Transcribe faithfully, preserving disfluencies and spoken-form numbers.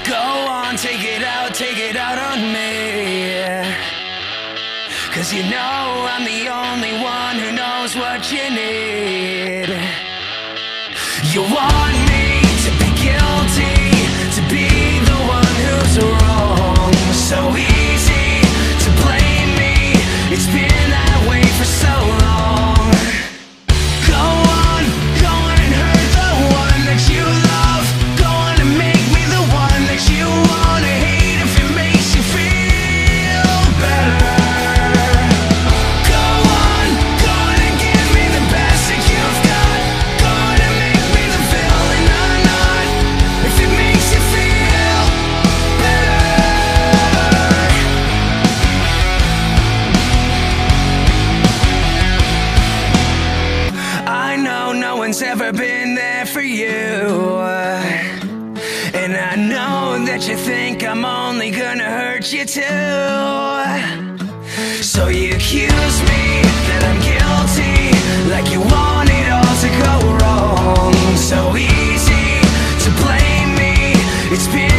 Go on, take it out, take it out on me. Cause you know I'm the only one who knows what you need. You want me to be guilty, to be the one who's wrong. So easy to blame me, it's been that way for so long. Go on, go on and hurt the one that you love. Go on and make me the one that you wanna hate if it makes you feel better. Go on, go on and give me the best that you've got. Go on and make me the villain I'm not, if it makes you feel better. I know no one's ever been there for you, and I know that you think I'm only gonna hurt you too. So you accuse me that I'm guilty, like you want it all to go wrong. So easy to blame me, it's been